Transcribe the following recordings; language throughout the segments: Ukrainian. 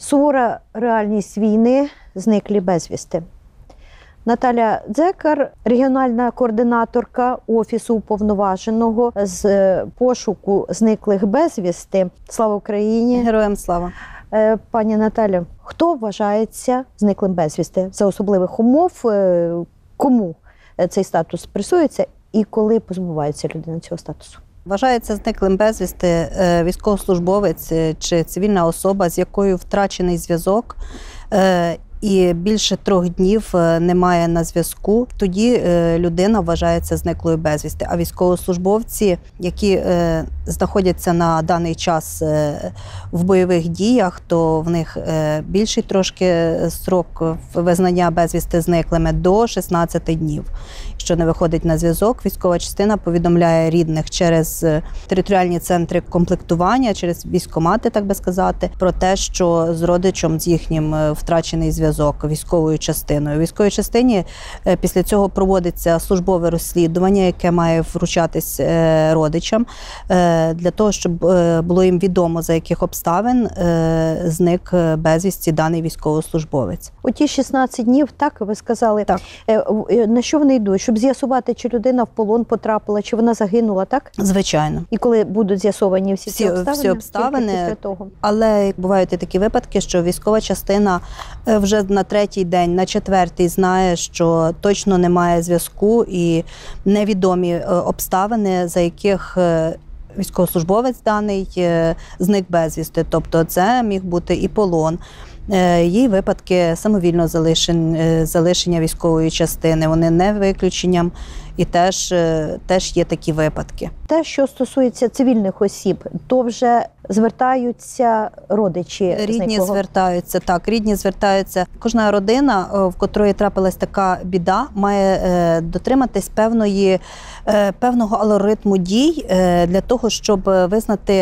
Сувора реальність війни, зниклі безвісти. Наталя Дзекар, регіональна координаторка Офісу уповноваженого з пошуку зниклих безвісти. Слава Україні! Героям слава! Пані Наталю, хто вважається зниклим безвісти? За особливих умов, кому цей статус присується і коли позбувається людина цього статусу? Вважається зниклим безвісти військовослужбовець чи цивільна особа, з якою втрачений зв'язок і більше 3 днів немає на зв'язку, тоді людина вважається зниклою безвісти. А військовослужбовці, які знаходяться на даний час в бойових діях, то в них більший трошки строк визнання безвісти зниклими до 16 днів. Якщо не виходить на зв'язок, військова частина повідомляє рідних через територіальні центри комплектування, через військкомати, так би сказати, про те, що з родичем, з їхнім втрачений зв'язок військовою частиною. У військовій частині після цього проводиться службове розслідування, яке має вручатись родичам, для того, щоб було їм відомо, за яких обставин зник безвісті даний військовослужбовець. У ті 16 днів, так, ви сказали, так. На що вони йдуть? Щоб з'ясувати, чи людина в полон потрапила, чи вона загинула, так? Звичайно. І коли будуть з'ясовані всі обставини після того? Але бувають і такі випадки, що військова частина вже на 3-й день, на 4-й знає, що точно немає зв'язку і невідомі обставини, за яких військовослужбовець даний зник безвісти. Тобто це міг бути і полон. Є випадки самовільного залишення військової частини, вони не виключенням, і теж є такі випадки. Те, що стосується цивільних осіб, то вже звертаються родичі Рідні звертаються, так, рідні звертаються. Кожна родина, в котрої трапилась така біда, має дотриматись певного алгоритму дій для того, щоб визнати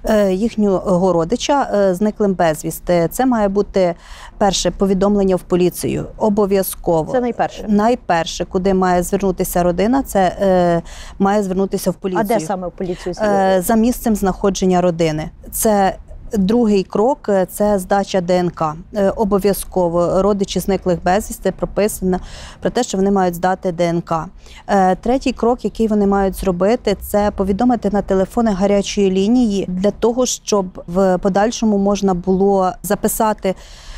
їхнього родича зниклим безвісти. Це має бути перше повідомлення в поліцію, обов'язково. Це найперше? Найперше, куди має звернутися родина, це має звернутися в поліцію. А де саме в поліцію? За місцем знаходження родини. Це другий крок – це здача ДНК. Обов'язково родичі зниклих безвісти прописано про те, що вони мають здати ДНК. Третій крок, який вони мають зробити, це повідомити на телефони гарячої лінії для того, щоб в подальшому можна було записати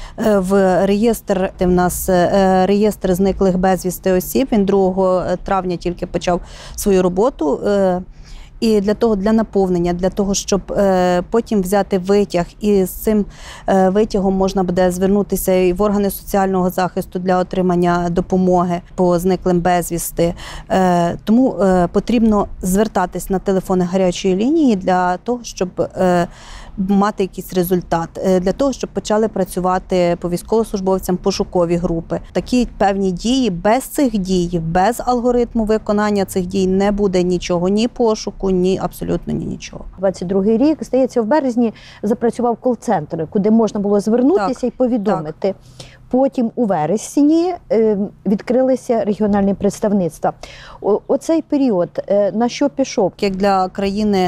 в реєстр. У нас реєстр зниклих безвісти осіб. Він 2 травня тільки почав свою роботу. І для наповнення, для того, щоб потім взяти витяг, і з цим витягом можна буде звернутися і в органи соціального захисту для отримання допомоги по зниклим безвісти. Тому потрібно звертатись на телефони гарячої лінії для того, щоб мати якийсь результат, для того, щоб почали працювати по військовослужбовцям пошукові групи. Такі певні дії, без цих дій, без алгоритму виконання цих дій не буде нічого, ні пошуку, ні абсолютно нічого. 22-й рік, здається, в березні запрацював кол-центр, куди можна було звернутися і повідомити. Так. Потім у вересні відкрилися регіональні представництва. Оцей період на що пішов? Як для країни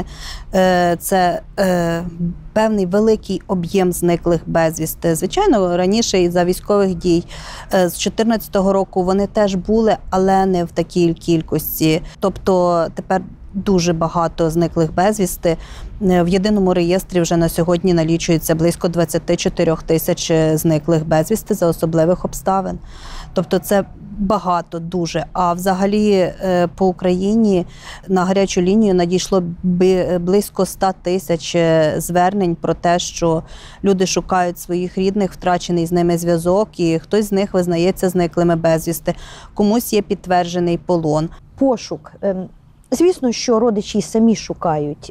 це певний великий об'єм зниклих безвісти. Звичайно, раніше із-за військових дій з 2014 року вони теж були, але не в такій кількості. Тобто тепер дуже багато зниклих безвісти. В єдиному реєстрі вже на сьогодні налічується близько 24 тисяч зниклих безвісти за особливих обставин. Тобто це багато дуже. А взагалі по Україні на гарячу лінію надійшло близько 100 тисяч звернень про те, що люди шукають своїх рідних, втрачений з ними зв'язок, і хтось з них визнається зниклими безвісти, комусь є підтверджений полон. Пошук. Звісно, що родичі самі шукають.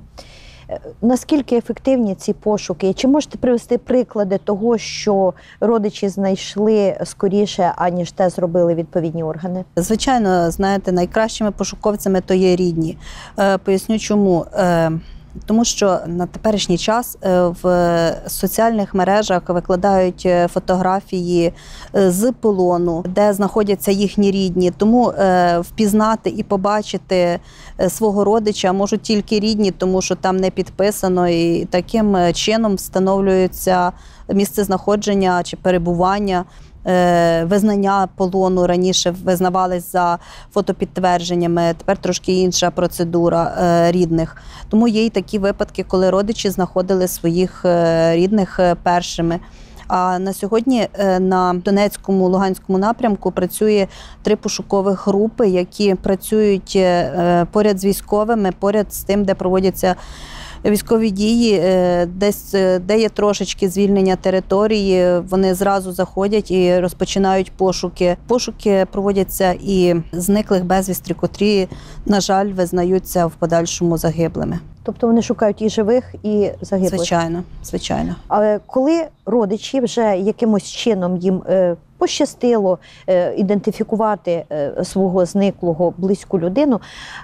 Наскільки ефективні ці пошуки? Чи можете привести приклади того, що родичі знайшли скоріше, аніж те зробили відповідні органи? Звичайно, знаєте, найкращими пошуковцями то є рідні. Поясню чому. Тому що на теперішній час в соціальних мережах викладають фотографії з полону, де знаходяться їхні рідні. Тому впізнати і побачити свого родича можуть тільки рідні, тому що там не підписано. І таким чином встановлюються місце знаходження чи перебування, визнання полону. Раніше визнавались за фотопідтвердженнями, тепер трошки інша процедура рідних. Тому є й такі випадки, коли родичі знаходили своїх рідних першими. А на сьогодні на Донецькому, Луганському напрямку працює 3 пошукових групи, які працюють поряд з військовими, поряд з тим, де проводяться військові дії, де є трошечки звільнення території, вони зразу заходять і розпочинають пошуки. Пошуки проводяться і зниклих безвісти, котрі, на жаль, визнаються в подальшому загиблими. Тобто вони шукають і живих, і загиблих? Звичайно, звичайно. Але коли родичі вже якимось чином їм пощастило ідентифікувати свого зниклого близьку людину,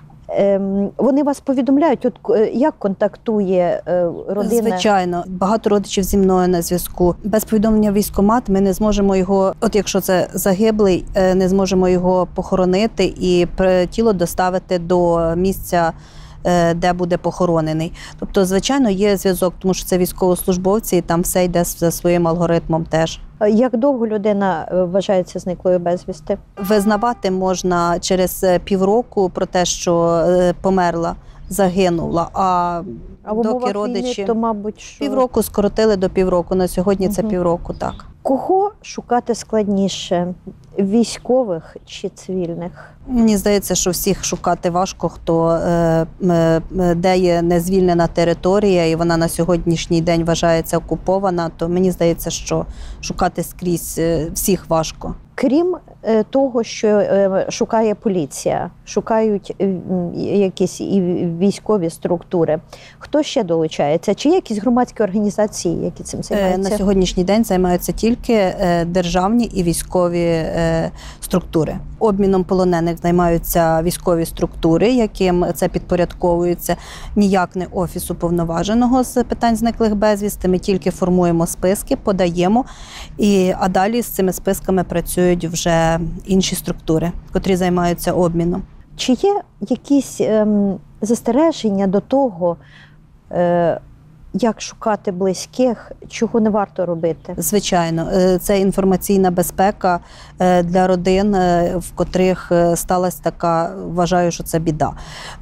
вони вас повідомляють, от як контактує родина? Звичайно, багато родичів зі мною на зв'язку. Без повідомлення в військкомат ми не зможемо його, от якщо це загиблий, не зможемо його похоронити і тіло доставити до місця, де буде похоронений. Тобто, звичайно, є зв'язок, тому що це військовослужбовці, і там все йде за своїм алгоритмом теж. Як довго людина вважається зниклою безвісти? Визнавати можна через півроку про те, що померла, загинула, а в умовах родичі війни, то, мабуть, що... Півроку скоротили до півроку, на сьогодні це півроку, так. Кого шукати складніше? Військових чи цивільних? Мені здається, що всіх шукати важко, хто де є незвільнена територія і вона на сьогоднішній день вважається окупована, то мені здається, що шукати скрізь всіх важко. Крім того, що шукає поліція, шукають якісь і військові структури. Хто ще долучається? Чи є якісь громадські організації, які цим займаються? На сьогоднішній день займаються тільки державні і військові структури. Обміном полонених займаються військові структури, яким це підпорядковується. Ніяк не Офіс Уповноваженого з питань зниклих безвісти. Ми тільки формуємо списки, подаємо, а далі з цими списками працюють вже інші структури, котрі займаються обміном. Чи є якісь застереження до того, як шукати близьких, чого не варто робити? Звичайно, це інформаційна безпека для родин, в котрих сталася така, вважаю, що це біда.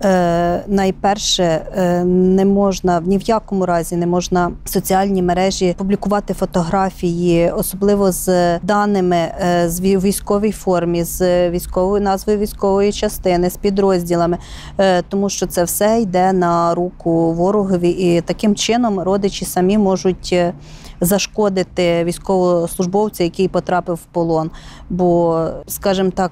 Найперше, не можна, ні в якому разі не можна в соціальній мережі публікувати фотографії, особливо з даними, з військовій формі, з військовою назвою військової частини, з підрозділами, тому що це все йде на руку ворогові, і таким чином родичі самі можуть зашкодити військовослужбовця, який потрапив в полон. Бо, скажімо так,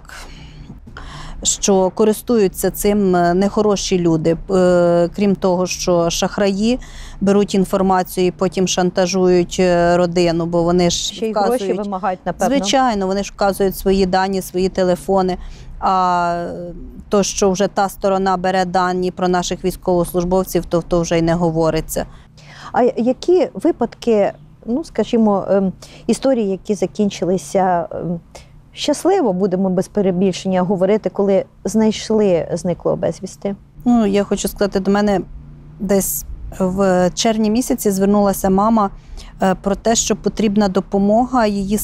що користуються цим нехороші люди. Крім того, що шахраї беруть інформацію і потім шантажують родину, бо вони ж ще й гроші вимагають, напевно. Звичайно, вони ж вказують свої дані, свої телефони. А то, що вже та сторона бере дані про наших військовослужбовців, то вже й не говориться. А які випадки, ну, скажімо, історії, які закінчилися щасливо, будемо без перебільшення говорити, коли знайшли зниклого безвісти? Ну, я хочу сказати, до мене десь в червні місяці звернулася мама про те, що потрібна допомога. Її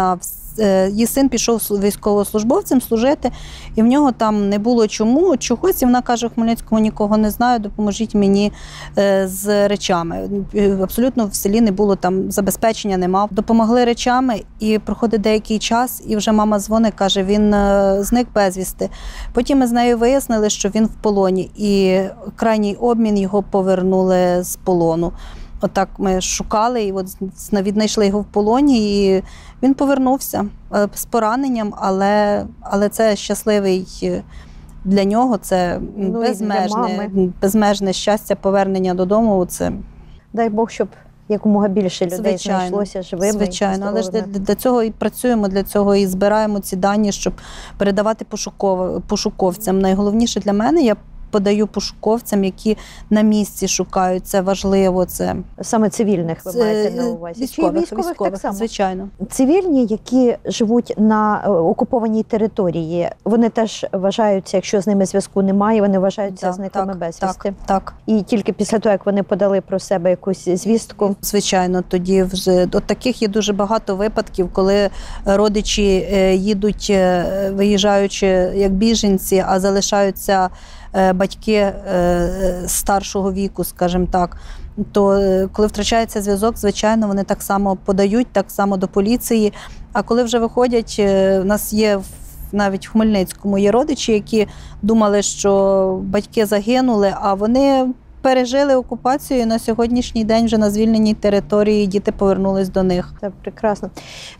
син пішов військовослужбовцем служити, і в нього там не було чогось, і вона каже: в Хмельницькому нікого не знаю, допоможіть мені з речами. Абсолютно в селі не було там забезпечення, нема. Допомогли речами, і проходить деякий час, і вже мама дзвонить, каже: він зник безвісти. Потім ми з нею вияснили, що він в полоні, і крайній обмін його повернули з полону. Отак ми шукали, і от віднайшли його в полоні, і він повернувся з пораненням, але це щасливий для нього, це безмежне щастя, повернення додому. Це... Дай Бог, щоб якомога більше людей знайшлося живими. Звичайно, але ж для цього і працюємо, для цього і збираємо ці дані, щоб передавати пошуковцям. Найголовніше для мене, я подаю пошуковцям, які на місці шукають. Це важливо. Це Саме цивільних ви маєте на увазі? Чи військових так само? Звичайно. Цивільні, які живуть на окупованій території, вони теж вважаються, якщо з ними зв'язку немає, вони вважаються зниклими безвісти. Так. І тільки після того, як вони подали про себе якусь звістку. Звичайно, тоді вже от таких є дуже багато випадків, коли родичі їдуть, виїжджаючи як біженці, а залишаються батьки старшого віку, скажімо так. То коли втрачається зв'язок, звичайно, вони так само подають, так само до поліції. А коли вже виходять, у нас є навіть в Хмельницькому є родичі, які думали, що батьки загинули, а вони пережили окупацію і на сьогоднішній день вже на звільненій території діти повернулись до них. Це прекрасно.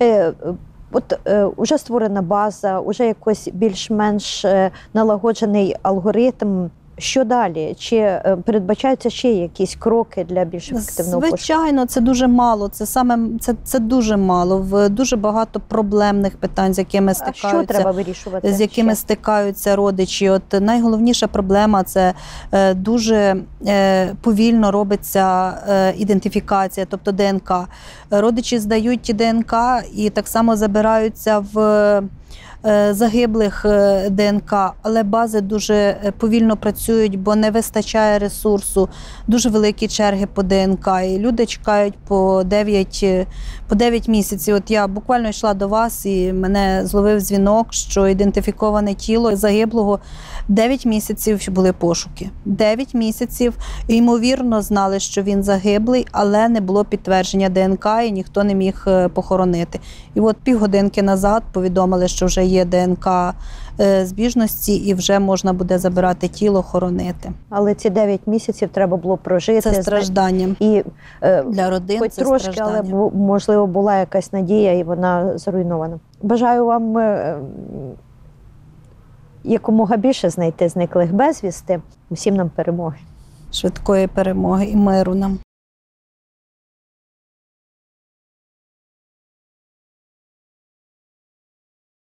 Уже створена база, уже якось більш-менш налагоджений алгоритм. Що далі? Чи передбачаються ще якісь кроки для більш ефективного пошуку? Звичайно, це дуже мало. Це дуже мало. Дуже багато проблемних питань, з якими стикаються. А що треба вирішувати? З якими стикаються родичі. От найголовніша проблема – це дуже повільно робиться ідентифікація, тобто ДНК. Родичі здають ДНК і так само забираються в загиблих ДНК, але бази дуже повільно працюють, бо не вистачає ресурсу, дуже великі черги по ДНК, і люди чекають по 9 місяців. От я буквально йшла до вас, і мене зловив дзвінок, що ідентифіковане тіло загиблого 9 місяців були пошуки. 9 місяців, ймовірно, знали, що він загиблий, але не було підтвердження ДНК, і ніхто не міг похоронити. І от півгодинки назад повідомили, що вже є ДНК збіжності і вже можна буде забирати тіло, хоронити. Але ці 9 місяців треба було прожити. Це страждання. І для родин хоч це трошки, страждання. але можливо була якась надія і вона зруйнована. Бажаю вам якомога більше знайти зниклих безвісти. Усім нам перемоги. Швидкої перемоги і миру нам.